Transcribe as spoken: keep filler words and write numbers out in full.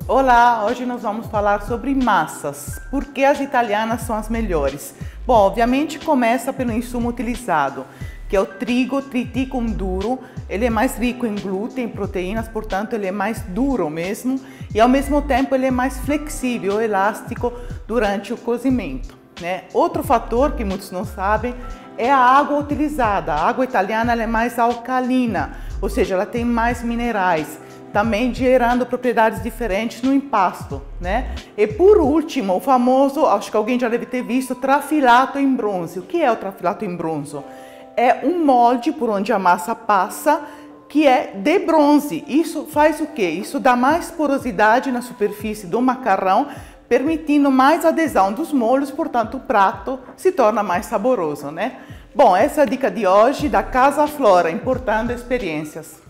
Olá, hoje nós vamos falar sobre massas. Por que as italianas são as melhores? Bom, obviamente começa pelo insumo utilizado, que é o trigo triticum duro. Ele é mais rico em glúten, proteínas, portanto ele é mais duro mesmo e ao mesmo tempo ele é mais flexível, elástico durante o cozimento, né? Outro fator que muitos não sabem é a água utilizada. A água italiana ela é mais alcalina, ou seja, ela tem mais minerais, também gerando propriedades diferentes no impasto, né? E por último, o famoso, acho que alguém já deve ter visto, trafilato em bronze. O que é o trafilato em bronze? É um molde por onde a massa passa, que é de bronze. Isso faz o quê? Isso dá mais porosidade na superfície do macarrão, permitindo mais adesão dos molhos, portanto o prato se torna mais saboroso, né? Bom, essa é a dica de hoje da Casa Flora, importando experiências.